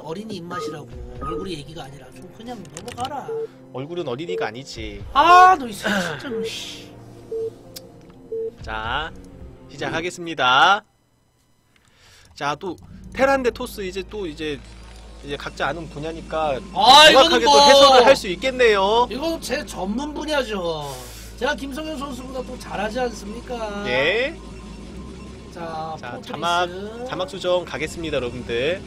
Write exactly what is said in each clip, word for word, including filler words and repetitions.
어린이 입맛이라고. 얼굴이 얘기가 아니라 좀 그냥 넘어가라. 얼굴은 어린이가 아니지. 아, 너 진짜 너 씨. 자, 시작하겠습니다. 자, 또 테란 대 토스 이제 또 이제 이제 각자 아는 분야니까 아, 정확하게 또 뭐... 해설을 할 수 있겠네요. 이거 제 전문 분야죠. 제가 김성현 선수보다 또 잘하지 않습니까? 예. 자, 자, 포트리스. 자막 자막 수정 가겠습니다, 여러분들.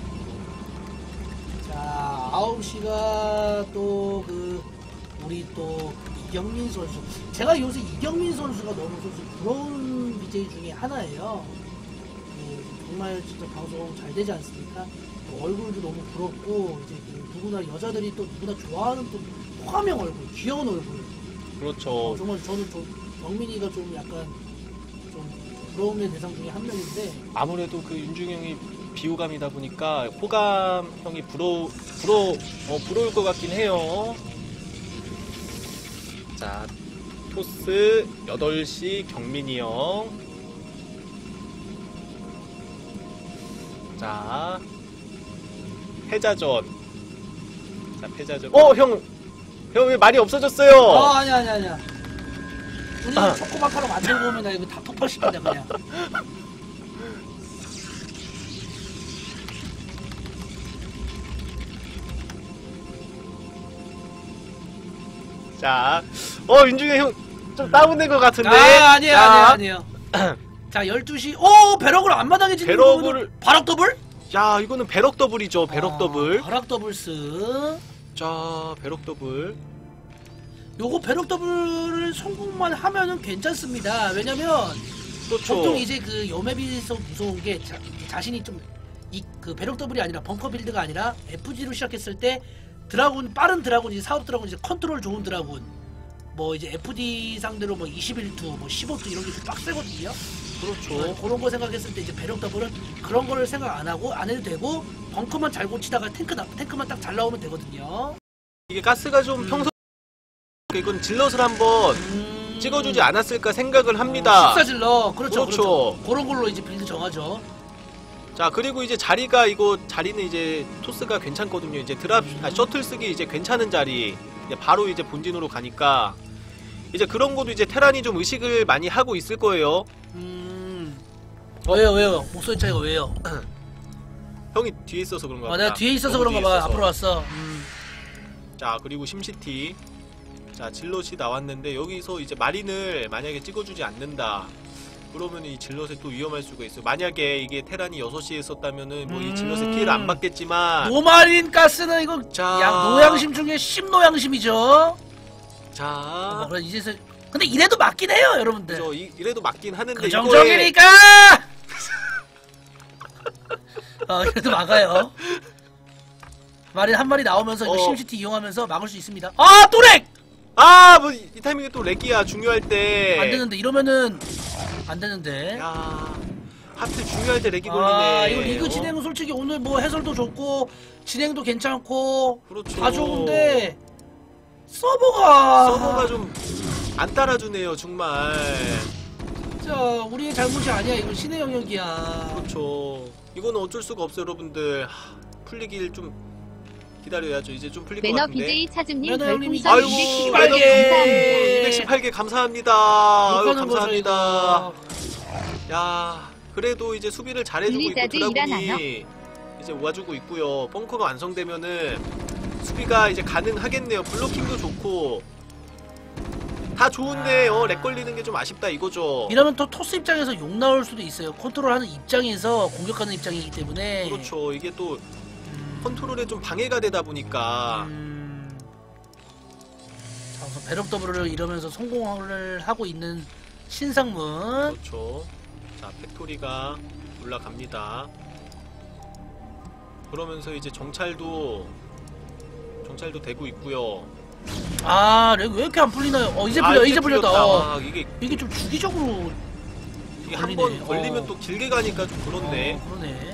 자, 아홉 시가 또 그 우리 또 이경민 선수. 제가 요새 이경민 선수가 너무 선수 부러운 비제이 중에 하나예요. 그 정말 진짜 방송 잘 되지 않습니까? 얼굴도 너무 부럽고 이제 그 누구나 여자들이 또 누구나 좋아하는 또 호감형 얼굴, 귀여운 얼굴. 그렇죠. 어, 정말 저는 좀 경민이가 좀 약간 좀 부러움의 대상 중에 한 명인데 아무래도 그 윤중이 형이 비호감이다 보니까 호감 형이 부러 부러 어, 부러울 것 같긴 해요. 자, 토스 여덟 시 경민이 형. 자, 패자전. 자, 패자전. 어, 형! 형 왜 말이 없어졌어요? 어, 아니야, 아니야, 아니야. 우리 아. 초코마카로 만들고 오면 나 이거 다 폭발시킨다, 그냥. 자, 어, 윤중이 형 좀 다운된 것 같은데? 아, 아니에요, 아니에요, 아니에요. 자, 열두 시. 오, 배럭을 앞마당에 짓는 배럭을. 바락 더블? 야, 이거는 배럭 더블이죠, 배럭 아, 더블. 바락 더블스. 자, 배럭 더블. 요거 배럭 더블을 성공만 하면은 괜찮습니다. 왜냐면 그렇죠. 보통 이제 그 요맵에서 무서운 게 자, 자신이 좀 이 그 배럭 더블이 아니라 벙커 빌드가 아니라 에프지로 시작했을 때 드라군 빠른 드라군 이제 사업 드라군 이제 컨트롤 좋은 드라군 뭐 이제 에프디 상대로 뭐 이십일 투 뭐 십오 투 이런 게 좀 빡세거든요. 그렇죠. 어, 그런 거 생각했을 때 이제 배럭 더블은 그런 거를 생각 안 하고 안 해도 되고 벙커만 잘 고치다가 탱크 나, 탱크만 딱 잘 나오면 되거든요. 이게 가스가 좀 음. 평소 이건 질럿을 한번 음... 찍어주지 않았을까 생각을 합니다. 어, 십사질러 그렇죠, 그렇죠. 그렇죠. 그런 걸로 이제 빌드 정하죠. 자, 그리고 이제 자리가 이거 자리는 이제 토스가 괜찮거든요. 이제 드랍 아, 셔틀 쓰기 이제 괜찮은 자리. 이제 바로 이제 본진으로 가니까 이제 그런 것도 이제 테란이 좀 의식을 많이 하고 있을 거예요. 음. 어? 왜요, 왜요? 목소리 차이가 왜요? 형이 뒤에 있어서 그런가 보다. 아, 내가 뒤에 있어서 그런가 봐. 앞으로 왔어. 음. 자, 그리고 심시티. 자, 질럿이 나왔는데 여기서 이제 마린을 만약에 찍어주지 않는다. 그러면 이 질럿에 또 위험할 수가 있어요. 만약에 이게 테란이 여섯 시에 썼다면은 뭐 이 음. 질럿의 피해를 안 받겠지만 노마린 가스는 이거 자. 양 노양심 중에 심노양심이죠. 자, 어, 그래 이제서 근데 이래도 맞긴 해요, 여러분들. 그죠. 이, 이래도 맞긴 하는데 그 정적이니까. 어, 이래도 막아요. 마린 한 마리 나오면서 이거 어. 심시티 이용하면서 막을 수 있습니다. 아, 또 렉! 아, 뭐 이 타이밍에 또 렉이야. 중요할 때. 안 되는데 이러면은 안 되는데. 야, 하필 중요할 때 렉이 아, 걸리네. 이거 리그 어? 진행은 솔직히 오늘 뭐 해설도 좋고 진행도 괜찮고 그렇죠. 다 좋은데 서버가 서버가 좀 안 따라주네요, 정말. 진짜 우리의 잘못이 아니야. 이건 신의 영역이야. 그렇죠. 이거는 어쩔 수가 없어요, 여러분들. 하, 풀리길 좀 기다려야죠. 이제 좀 풀릴 것 매너 같은데. 비제이 차준님 매너 형님이 별풍선 아이고, 이백십팔 개 매너 감사합니다. 이백십팔 개 감사합니다. 아유, 욕하는 거죠, 감사합니다. 이거. 야, 그래도 이제 수비를 잘해주고 있고 블리자드 드라군이 일어나요? 이제 와주고 있고요. 벙커가 완성되면은 수비가 이제 가능하겠네요. 블로킹도 좋고 다 좋은데 어, 렉 걸리는 게 좀 아쉽다 이거죠. 이러면 또 토스 입장에서 욕 나올 수도 있어요. 컨트롤하는 입장에서 공격하는 입장이기 때문에. 그렇죠. 이게 또 음, 컨트롤에 좀 방해가 되다 보니까 음, 자, 우선 배럭 더블을 이러면서 성공을 하고 있는 신상문. 그렇죠. 자, 팩토리가 올라갑니다. 그러면서 이제 정찰도 정찰도 되고 있고요. 아, 렉 왜 이렇게 안 풀리나요? 어, 이제 풀려, 아, 이제 풀렸다. 풀렸다. 어. 아, 이게 이게 좀 주기적으로 이게 한 걸리네. 번 걸리면 어. 또 길게 가니까 좀 그렇네. 어, 그러네.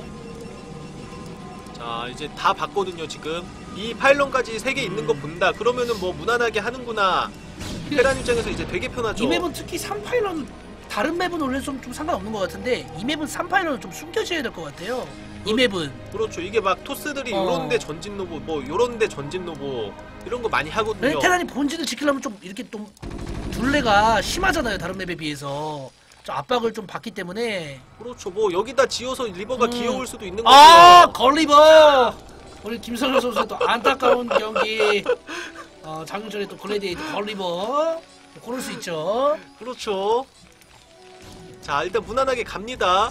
자, 이제 다 봤거든요, 지금. 이 파일런까지 세 개 있는 거 본다. 그러면은 뭐 무난하게 하는구나. 테란 입장에서 이제 되게 편하죠. 이 맵은 특히 삼 파일런 다른 맵은 원래 좀, 좀 상관없는 것 같은데 이 맵은 삼 파일런은 좀 숨겨져야 될 것 같아요. 이 맵은. 그렇죠. 이게 막 토스들이 어. 요런데 전진 로보, 뭐 요런데 전진 로보 이런 거 많이 하거든요. 네, 테란이 본진을 지키려면 좀 이렇게 좀 둘레가 심하잖아요. 다른 맵에 비해서. 좀 압박을 좀 받기 때문에. 그렇죠. 뭐 여기다 지어서 리버가 음. 귀여울 수도 있는 거죠. 아, 걸리버! 우리 김선호 선수의 또 안타까운 경기. 어, 장윤철의 또 글래디에이터 걸리버. 그럴 수 있죠. 그렇죠. 자, 일단 무난하게 갑니다.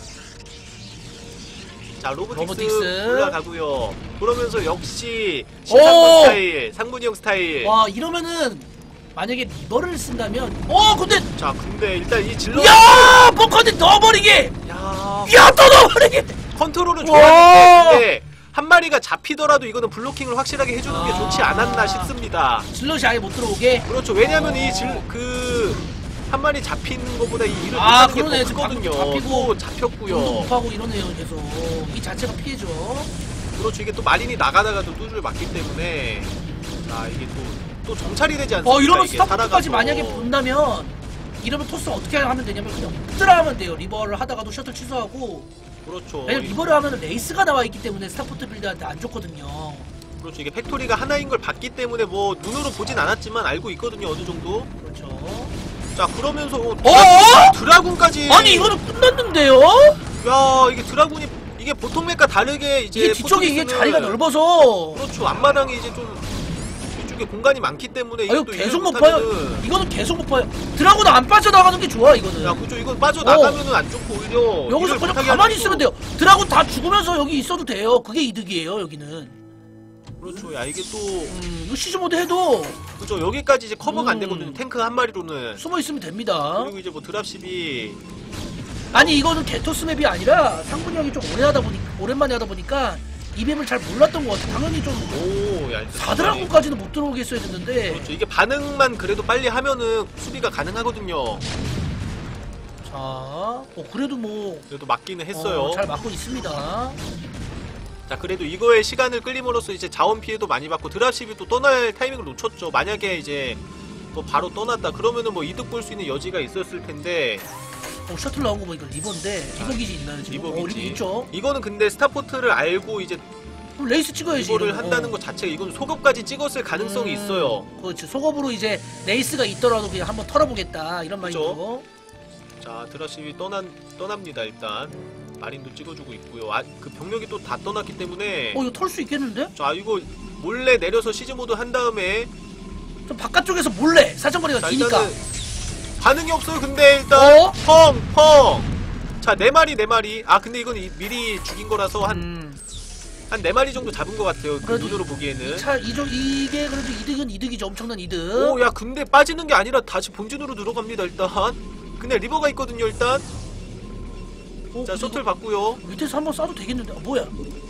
자, 로보틱스, 로보틱스. 올라가고요. 그러면서 역시 오! 신상문 스타일, 상문이 형 스타일. 와, 이러면은 만약에 리버를 쓴다면 어, 근데 자, 근데 일단 이 질러 야! 벙커는 넣어버리게! 야, 야, 또 넣어버리게! 컨트롤을 와! 줘야 되는데 한 마리가 잡히더라도 이거는 블로킹을 확실하게 해주는 게 아. 좋지 않았나 싶습니다. 질럿이 아예 못 들어오게. 그렇죠. 왜냐하면 이 질 그 한 마리 잡히는 것보다 이 일을 아, 못하는 게 그러네. 더 지금 크거든요. 방금 잡히고 또 공도 잡혔고요. 못하고 이러네요, 계속. 이 자체가 피해죠. 그렇죠. 이게 또 마린이 나가다가도 뚜주를 맞기 때문에 자 이게 또, 또 정찰이 되지 않습니까? 어, 이러면 이게 스타포트까지 살아가서. 만약에 본다면 이러면 토스 어떻게 하면 되냐면 그냥 웃드라 하면 돼요. 리버를 하다가도 셔틀 취소하고. 그렇죠. 왜냐면 리버를 하면 레이스가 나와 있기 때문에 스타포트 빌드한테 안 좋거든요. 그렇죠. 이게 팩토리가 하나인 걸 봤기 때문에 뭐 눈으로 보진 않았지만 알고 있거든요. 어느 정도. 그렇죠. 자 그러면서 어, 어? 드라군까지. 아니, 이거는 끝났는데요? 야 이게 드라군이 이게 보통 맵과 다르게 이제 이게 뒤쪽에 이게 포트리스는 자리가 넓어서. 그렇죠. 앞마당이 이제 좀 이쪽에 공간이 많기 때문에 아, 이거 이것도 계속 못 이해를 봐요. 못하면은 이거는 계속 못 봐요. 드라군 안 빠져나가는 게 좋아, 이거는. 야 그죠. 이건 빠져나가면은 안 좋고 오히려 여기서 일을 그냥 못하게 가만히 하는 있으면 거. 돼요. 드라군 다 죽으면서 여기 있어도 돼요. 그게 이득이에요, 여기는. 그렇죠. 야 이게 또 음, 이거 시즈 모드 해도 그죠. 여기까지 이제 커버가 안 음. 되거든요. 탱크 한 마리로는. 숨어 있으면 됩니다. 그리고 이제 뭐 드랍십이 아니, 이거는 개토스 맵이 아니라 상분이 형이 좀 오래 하다 보니 오랜만에 하다 보니까 이 맵을 잘 몰랐던 것 같아. 당연히 좀 오, 야, 일단 사드라군까지는 못 들어오게 했어야 됐는데. 그렇죠. 이게 반응만 그래도 빨리 하면은 수비가 가능하거든요. 자, 어, 그래도 뭐 그래도 맞기는 했어요. 어, 잘 맞고 있습니다. 자, 그래도 이거에 시간을 끌림으로써 이제 자원 피해도 많이 받고 드랍십이 또 떠날 타이밍을 놓쳤죠. 만약에 이제 뭐 바로 떠났다 그러면은 뭐 이득 볼 수 있는 여지가 있었을 텐데. 어, 셔틀 나온 거 보니까 리버인데 리버 기지 있나요 지금? 리버 어, 리버 기지. 있죠. 이거는 근데 스타포트를 알고 이제 그럼 레이스 찍어야지. 리버를 이러면. 한다는 어. 것 자체가 이건 속업까지 찍었을 가능성이 음, 있어요. 그렇지. 속업으로 이제 레이스가 있더라도 그냥 한번 털어보겠다 이런 그쵸. 마인드로. 자, 드랍십이 떠난 떠납니다. 일단 마린도 찍어주고 있고요. 아, 그 병력이 또 다 떠났기 때문에. 어, 이거 털 수 있겠는데? 자, 이거 몰래 내려서 시즈 모드 한 다음에 좀 바깥쪽에서 몰래 사정거리가 자, 기니까. 일단은 반응이 없어요. 근데 일단 어? 펑 펑. 자, 네 마리 네 마리. 아, 근데 이건 이- 미리 죽인 거라서 한 음. 한 네 마리 정도 잡은 것 같아요. 그 그래도 눈으로 보기에는. 차 이정 이게 그래도 이득은 이득이죠. 엄청난 이득. 오, 야, 근데 빠지는 게 아니라 다시 본진으로 들어갑니다. 일단. 근데 리버가 있거든요. 일단. 어, 자, 이거 셔틀 받고요. 밑에서 한번 쏴도 되겠는데. 아, 뭐야?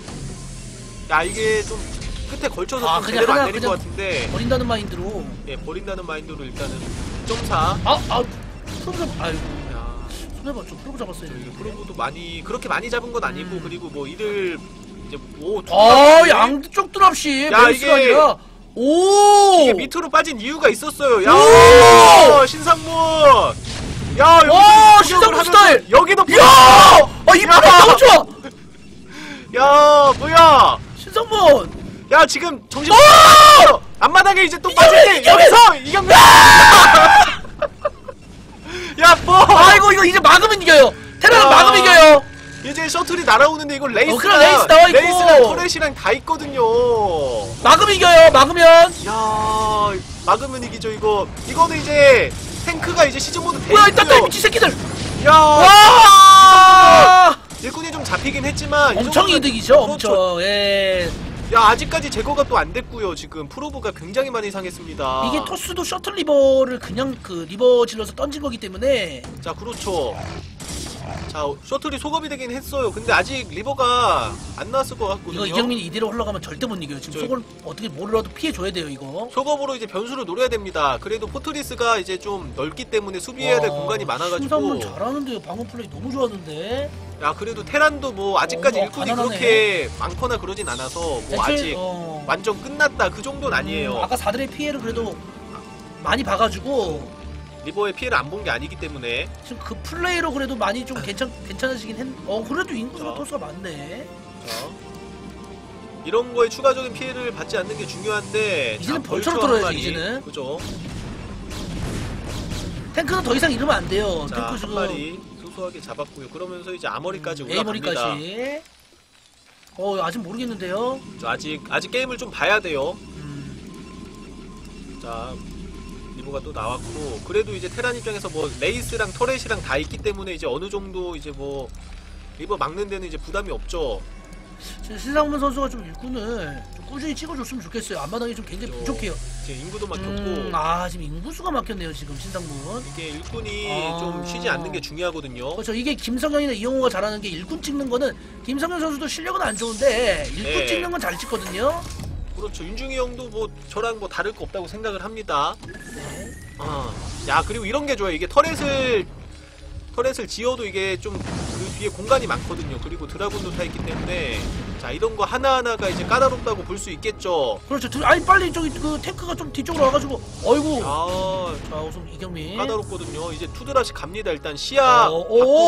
야, 이게 좀 끝에 걸쳐서 아, 좀 그냥 제대로 안 하나 내린 그냥 것 같은데. 버린다는 마인드로. 예, 버린다는 마인드로 일단은 이 점 사. 아, 아, 프로브 잡. 아이고. 야, 손해봐. 좀 프로브 잡았어요. 저 이게 프로브도 많이 그렇게 많이 잡은 건 아니고 음. 그리고 뭐 이를 이제 오. 아, 양쪽 드랍시. 야, 레이스가 이게- 아니라. 오. 이게 밑으로 빠진 이유가 있었어요. 야, 오! 신상문. 야, 여기 와, 신상문 스타일! 여기도 야! 아, 이 야! 파이 너무 좋아. 야, 뭐야? 신성문. 야, 지금 정신 오! 못 앞마당에 이제 또 이겨내, 빠질 때 이겨내! 여기서 이경민. 야, 뭐? 아이고, 이거 이제 막으면 이겨요. 테라는 야. 막으면 이겨요. 이제 셔틀이 날아오는데 이거 레이스가 어, 그럼 레이스 나와 있고. 레이스랑 터렛이랑 다 있거든요. 막으면 이겨요. 막으면. 야, 막으면 이기죠 이거. 이거는 이제 탱크가 이제 시즌 모드 돼 뭐야, 일단 또 있고요. 미친 새끼들. 야, 와! 일꾼이 좀 잡히긴 했지만 이 엄청 정도면- 이득이죠. 그렇죠. 엄청. 예. 야, 아직까지 제거가 또 안 됐고요. 지금 프로브가 굉장히 많이 상했습니다. 이게 토스도 셔틀 리버를 그냥 그 리버 질러서 던진 거기 때문에. 자, 그렇죠. 자, 셔틀이 소급이 되긴 했어요. 근데 아직 리버가 안 나왔을 것 같거든요. 이거 이경민이 이대로 흘러가면 절대 못 이겨요. 지금 저- 속을 어떻게 뭐라도 피해줘야 돼요, 이거. 소급으로 이제 변수를 노려야 됩니다. 그래도 포트리스가 이제 좀 넓기 때문에 수비해야 될 와, 공간이 많아가지고. 신상문 잘하는데요. 방금 플레이 너무 좋았는데. 야, 그래도 테란도 뭐 아직까지 어, 일꾼이 가난하네. 그렇게 많거나 그러진 않아서 뭐 애초에, 아직 어, 완전 끝났다 그 정도는 아니에요. 음, 아까 사들의 피해를 그래도 많이 봐가지고 리버의 피해를 안 본 게 아니기 때문에. 지금 그 플레이로 그래도 많이 좀 괜찮 괜찮아지긴 했. 어 그래도 인구수가 자. 토스가 많네. 자, 이런 거에 추가적인 피해를 받지 않는 게 중요한데 이제는 자, 벌처로 벌처 한 털어야지, 마리. 이제는. 그죠? 탱크는 더 이상 잃으면 안 돼요. 자, 탱크 한 지금 마리 소소하게 잡았고요. 그러면서 이제 아머리까지 음, 올라갑니다. A머리까지. 어 아직 모르겠는데요. 자, 아직 아직 게임을 좀 봐야 돼요. 음, 자, 리버가 또 나왔고 그래도 이제 테란 입장에서 뭐 레이스랑 터렛이랑 다 있기 때문에 이제 어느 정도 이제 뭐 리버 막는 데는 이제 부담이 없죠. 신상문 선수가 좀 일꾼을 좀 꾸준히 찍어줬으면 좋겠어요. 앞마당이 좀 굉장히 그죠. 부족해요. 지금 인구도 막혔고 음, 아 지금 인구수가 막혔네요. 지금 신상문. 이게 일꾼이 아. 좀 쉬지 않는 게 중요하거든요. 그렇죠. 이게 김성현이나 이용호가 잘하는 게 일꾼 찍는 거는 김성현 선수도 실력은 안 좋은데 일꾼 네. 찍는 건 잘 찍거든요. 그렇죠. 윤중이 형도 뭐 저랑 뭐 다를 거 없다고 생각을 합니다. 네. 아, 야 그리고 이런 게 좋아요. 이게 터렛을 터렛을 지어도 이게 좀 그 뒤에 공간이 많거든요. 그리고 드라군도 타 있기 때문에 자 이런 거 하나 하나가 이제 까다롭다고 볼 수 있겠죠. 그렇죠. 들- 아니 빨리 저기 그 탱크가 좀 뒤쪽으로 와가지고 어이구. 아 자 우선 이경민. 까다롭거든요. 이제 투드라시 갑니다. 일단 시야 어,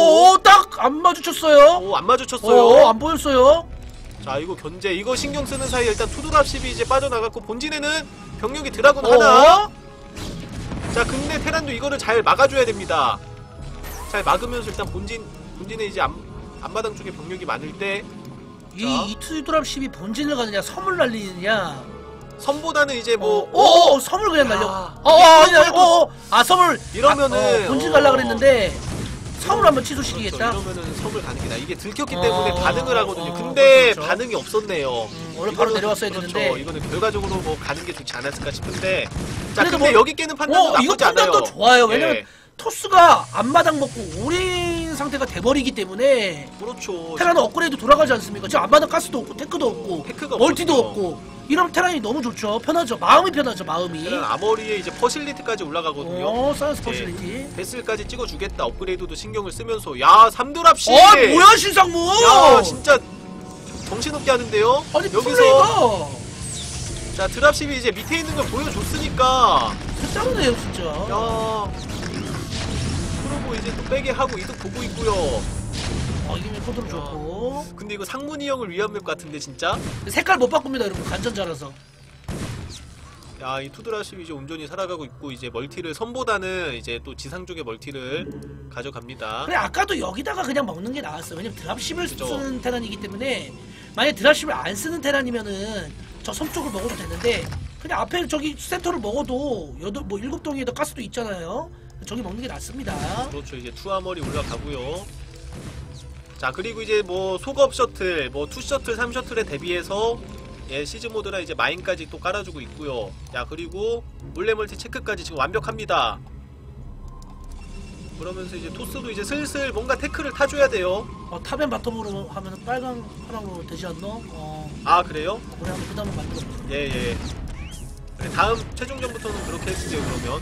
오딱 안 마주쳤어요. 오, 안 마주쳤어요. 어, 안 보였어요. 자 이거 견제 이거 신경 쓰는 사이에 일단 투드랍십이 이제 빠져나갔고 본진에는 병력이 드라군 어? 하나. 자 근데 테란도 이거를 잘 막아줘야 됩니다. 잘 막으면서 일단 본진 본진에 이제 앞, 앞마당 쪽에 병력이 많을 때 자. 이 이투드랍십이 본진을 가느냐 섬을 날리느냐. 선보다는 이제 뭐 어, 어, 어, 섬을 그냥 날려. 야. 어, 어, 아니, 아니, 어, 어, 아 섬을 이러면은 아, 어, 본진 어. 갈라 그랬는데 섬을 한번 그렇죠. 취소시키겠다. 이러면은 섬을 가는 게 나. 이게 들켰기 어, 때문에 어, 반응을 어, 하거든요. 어, 근데 그렇죠, 그렇죠. 반응이 없었네요. 음, 원래 바로 이거는- 내려왔어야 그렇죠. 되는데. 이거는 결과적으로 뭐 가는 게 좋지 않았을까 싶은데. 자 그래도 근데 뭐- 여기 깨는 판단도 어, 이거 나쁘지 않아요. 판단도 좋아요. 왜냐면 예. 토스가 앞마당 먹고 오랜 상태가 돼버리기 때문에 그렇죠. 테라는 업그레이드 돌아가지 않습니까? 지금 앞마당 가스도 없고 테크도 없고 테크가 멀티도 없거든요. 없고 이러면 테란이 너무 좋죠. 편하죠. 마음이 편하죠. 마음이. 테란 아머리에 이제 퍼실리티까지 올라가거든요. 어, 사이언스 예. 퍼실리티. 베슬까지 찍어주겠다. 업그레이드도 신경을 쓰면서 야 삼드랍시. 어, 뭐야 신상무? 야 진짜 정신없게 하는데요. 아니 여기서 플레이가 자 드랍십이 이제 밑에 있는 걸 보여줬으니까. 짱네요 진짜. 야 그러고 이제 또 빼게 하고 이득 보고 있고요. 어, 이게 코드로 좋고. 근데 이거 상문이 형을 위한 맵 같은데 진짜. 색깔 못 바꿉니다 여러분. 간전자라서. 야 이 투드랍십이 이제 온전히 살아가고 있고 이제 멀티를 선보다는 이제 또 지상 쪽의 멀티를 가져갑니다. 그래 아까도 여기다가 그냥 먹는 게 나았어요. 왜냐면 드랍십을 그죠. 쓰는 테란이기 때문에 만약 드랍십을 안 쓰는 테란이면은 저 섬 쪽을 먹어도 되는데 그냥 앞에 저기 센터를 먹어도 여덟 뭐 일곱 동에도 가스도 있잖아요. 저기 먹는 게 낫습니다. 그렇죠. 이제 투아머리 올라가고요. 자 그리고 이제 뭐 소급 셔틀, 뭐 투 셔틀, 삼 셔틀에 대비해서 예 시즈 모드라 이제 마인까지 또 깔아주고 있고요. 야 그리고 몰래 멀티 체크까지 지금 완벽합니다. 그러면서 이제 토스도 이제 슬슬 뭔가 태클을 타줘야 돼요. 어, 탑앤 바텀으로 하면 빨강 파랑으로 되지 않나? 어, 아 그래요? 어, 그래 한번 그 다음에 만들어 보자. 예예. 예. 다음 최종전부터는 그렇게 해주세요 그러면.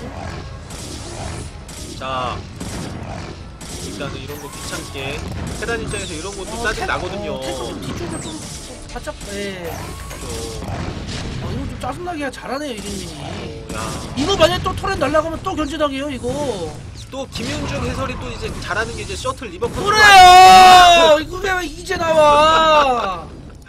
자 일단은 이런 거 귀찮게 테란 입장에서 이런 것도 짜증 나거든요. 어, 탱크 좀 뒤쪽으로 좀 바짝. 예. 그렇죠. 어, 이거 좀 짜증나게 잘하네요 이경민이. 어, 야. 이거 만약에 또 토렌 날라가면 또 견제당해요 이거. 또 김윤중 해설이 또 이제 잘하는 게 이제 셔틀 리버 컨트롤. 그래요! 이거 왜 이제 나와?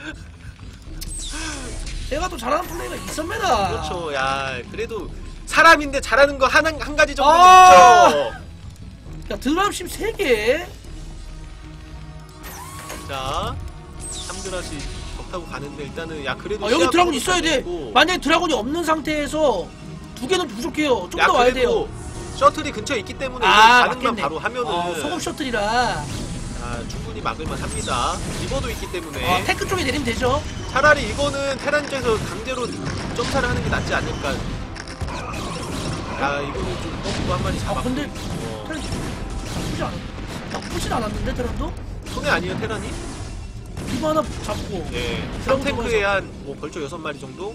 제가 또 잘하는 플레이가 있습니다. 그렇죠. 야 그래도 사람인데 잘하는 거 한 한 가지 정도 아! 있죠. 야 드랍십 세 개. 자 삼드라시 벽타고 가는데 일단은 야 그래도 아, 여기 시야 드라군 컨트롤 있어야 돼. 있고. 만약에 드라군이 없는 상태에서 두 개는 부족해요. 좀 야 더 와야 그래도 돼요. 셔틀이 근처에 있기 때문에 아, 반응만 맞겠네. 바로 하면은 어, 소금 셔틀이라. 아, 충분히 막을만 합니다. 리버도 있기 때문에 어, 테크 쪽에 내리면 되죠. 차라리 이거는 테란 입장에서 강제로 점차를 하는 게 낫지 않을까. 야 이거는 좀 뻥이고 한 마리 아 잡았고. 근데 어. 테란 나쁘지 않아. 나쁘진 않았는데 테란도? 손해 아니에요 테란이? 리버 하나 잡고. 예. 드라군 삼 탱크에 들어가서. 한 뭐 벌써 여섯 마리 정도?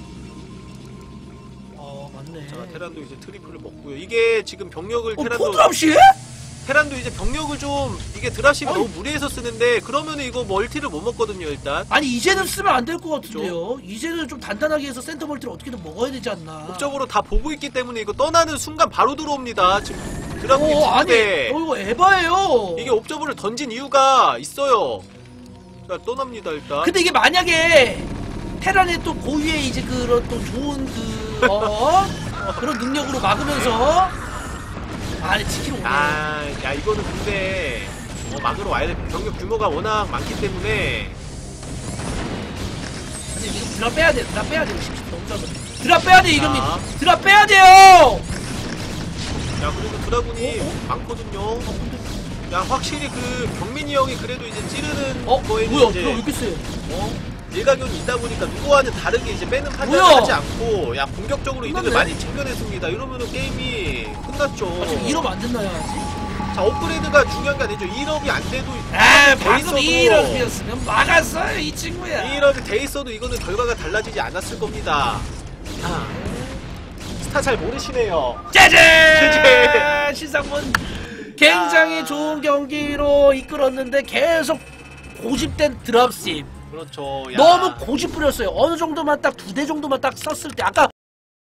어 맞네. 자 테란도 이제 트리플을 먹고요. 이게 지금 병력을 어 테란도 포드랍시? 테란도 이제 병력을 좀 이게 드랍십이 아니. 너무 무리해서 쓰는데 그러면은 이거 멀티를 못 먹거든요 일단. 아니 이제는 쓰면 안 될 것 같은데요. 이제는 좀 단단하게 해서 센터 멀티를 어떻게든 먹어야 되지 않나. 목적으로 다 보고 있기 때문에 이거 떠나는 순간 바로 들어옵니다. 지금 드라군이 어 아니 데 어, 이거 에바예요. 이게 옵저버를 던진 이유가 있어요. 자, 떠납니다 일단. 근데 이게 만약에 테란의 또 고유의 이제 그런 또 좋은 그 어, 그런 능력으로 막으면서 아 지키러 오네. 아, 야 이거는 근데 어, 막으러 와야 돼. 병력 규모가 워낙 많기 때문에. 근데 이거 드랍 빼야 돼. 드랍 빼야 돼. 십십 너무 짧아. 드랍 빼야 돼 이경민. 자. 드랍 빼야 돼요. 야 그리고 드라군이 어? 어? 많거든요. 야 확실히 그 경민이 형이 그래도 이제 찌르는 어 거에는 뭐야? 이제 드랍 왜 이렇게 세? 어? 일가견이 있다 보니까 누구와는 다르게 이제 빼는 판단을 뭐야? 하지 않고 야 공격적으로 이득을 끝났네. 많이 챙겨냈습니다. 이러면은 게임이 끝났죠. 아, 지금 일업 안 됐나요 아직? 자 업그레이드가 중요한 게 아니죠. 일업이 안 돼도 아 돼 방금 있어도- 일업이었으면 막았어요 이 친구야. 일업이 돼 있어도 이거는 결과가 달라지지 않았을 겁니다. 아, 스타 잘 모르시네요. 짜잔! 시상문 굉장히 좋은 경기로 이끌었는데 계속 고집된 드랍십. 그렇죠. 야. 너무 고집 부렸어요. 어느 정도만 딱 두 대 정도만 딱 썼을 때 아까